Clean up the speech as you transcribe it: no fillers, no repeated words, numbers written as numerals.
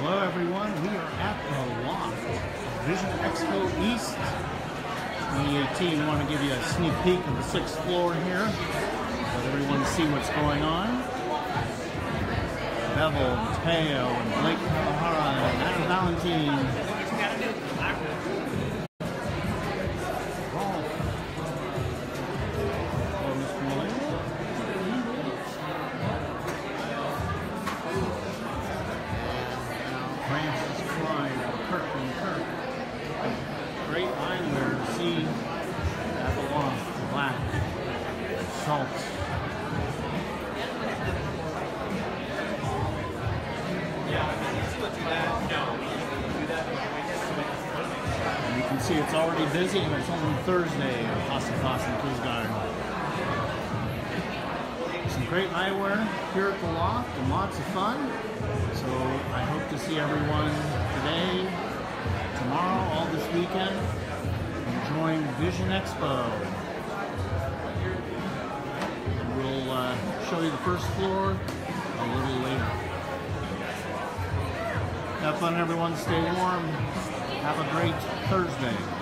Hello everyone, we are at the Loft Vision Expo East 2018. I want to give you a sneak peek of the 6th floor here. Let everyone see what's going on. Bevel, Mateo, and Blake Kawahara, and Adam Valentine. Great eyewear to see at the Loft, black, salt. And you can see it's already busy and it's only Thursday at Hassafas and Kisgar. Some great eyewear here at the Loft and lots of fun. So I hope to see everyone today, tomorrow, all this weekend, enjoying Vision Expo. And we'll show you the 1st floor a little later. Have fun everyone, stay warm, have a great Thursday.